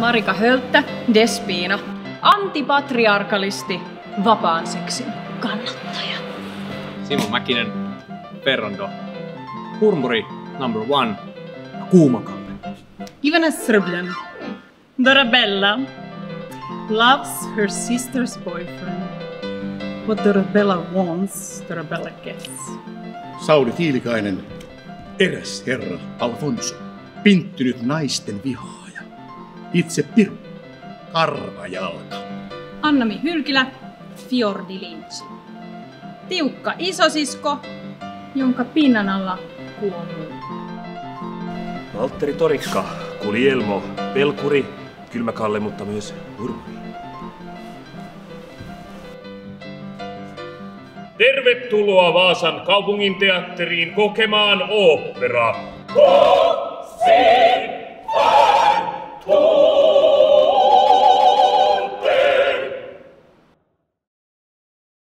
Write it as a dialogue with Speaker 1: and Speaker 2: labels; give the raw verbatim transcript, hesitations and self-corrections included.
Speaker 1: Marika Hölttä, Despiina. Antipatriarkalisti, vapaan seksin kannattaja.
Speaker 2: Simon Mäkinen, Ferrondo. Hurmuri number one, Kuumakalle.
Speaker 3: Ivana Srbljan, Dorabella. Loves her sister's boyfriend. What Dorabella wants, Dorabella gets.
Speaker 4: Sauli Tiilikainen, eräs herra Alfonso, pinttynyt naisten vihaaja. Itse Piru, karvajalka.
Speaker 3: Annami Hylkilä, Fjordi Lynch. Tiukka isosisko, jonka pinnan alla kuoluu.
Speaker 5: Valtteri Torikka, Guglielmo, Pelkuri, Kylmäkalle, mutta myös Hurmuri.
Speaker 6: Tervetuloa Vaasan kaupunginteatteriin kokemaan oopperaa.